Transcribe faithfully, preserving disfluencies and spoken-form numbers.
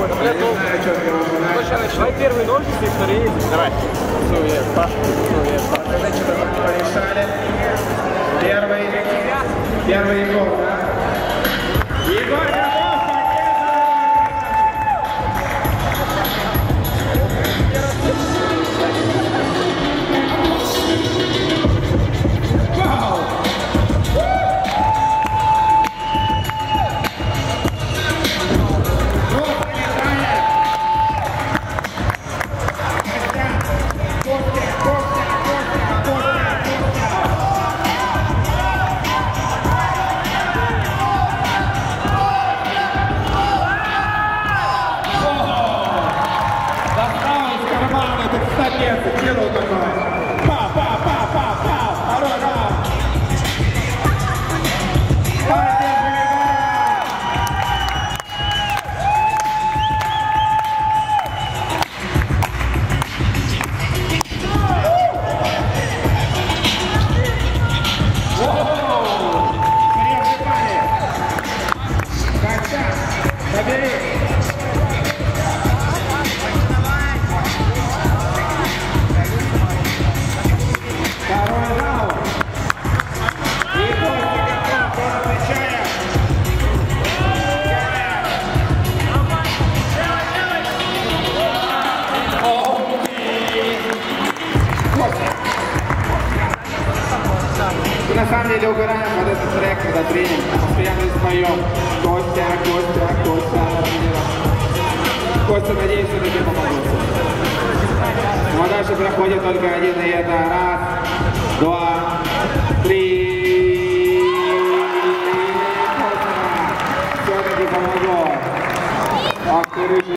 Давай первый ножницы и вторые. Давай. Порешали. Первый. Первый Егор, да? Егор! Делал такое. Па, па, па, па, па. Второй раунд. Забери. На самом деле угораем под этот трек, когда тренинг, постоянно споем Костя, Костя, Костя. Костя, надеюсь, что тебе помогут. Но дальше проходит только один, и это раз, два, три. Все-таки помогло. Ах ты рыжий.